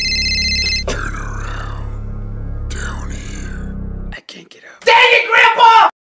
Turn around. Down here. I can't get up. Dang it, Grandpa!